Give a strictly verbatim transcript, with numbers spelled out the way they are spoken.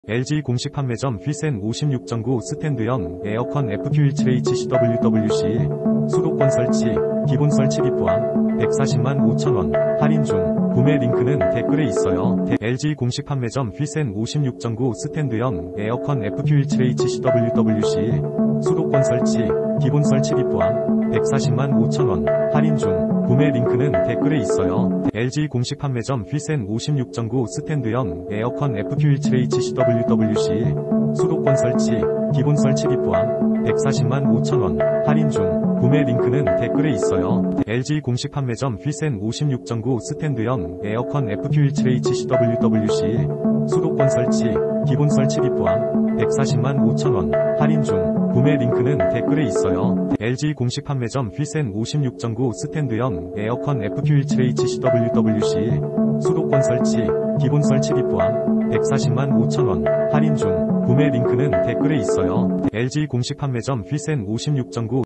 엘지 공식 판매점 휘센 오십육 점 구 스탠드형 에어컨 에프큐 십칠 에이치 씨 더블유 더블유 씨 일 수도권 설치, 기본 설치비 포함 백사십만 오천 원 할인 중. 구매 링크는 댓글에 있어요. 엘지 공식 판매점 휘센 오십육 점 구 스탠드형 에어컨 에프큐 십칠 에이치 씨 더블유 더블유 씨 일 수도권 설치, 기본 설치비 포함 백사십만 오천 원 할인 중. 구매 링크는 댓글에 있어요. 엘지 공식 판매점 휘센 오십육 점 구 스탠드형 에어컨 에프큐 십칠 에이치 씨 더블유 더블유 씨 일 수도권 설치, 기본 설치비 포함 백사십만 오천 원 할인 중. 구매 링크는 댓글에 있어요. 엘지 공식 판매점 휘센 오십육 점 구 스탠드형 에어컨 에프큐 십칠 에이치 씨 더블유 더블유 씨 일 수도권 설치, 기본 설치비 포함 백사십만 오천 원 할인 중. 구매 링크는 댓글에 있어요. 엘지 공식 판매점 휘센 오십육 점 구 스탠드형 에어컨 에프큐 십칠 에이치 씨 더블유 더블유 씨 일 수도권 설치, 기본 설치비 포함 백사십만 오천 원 할인 중. 구매 링크는 댓글에 있어요. 엘지 공식 판매점 휘센 오십육 점 구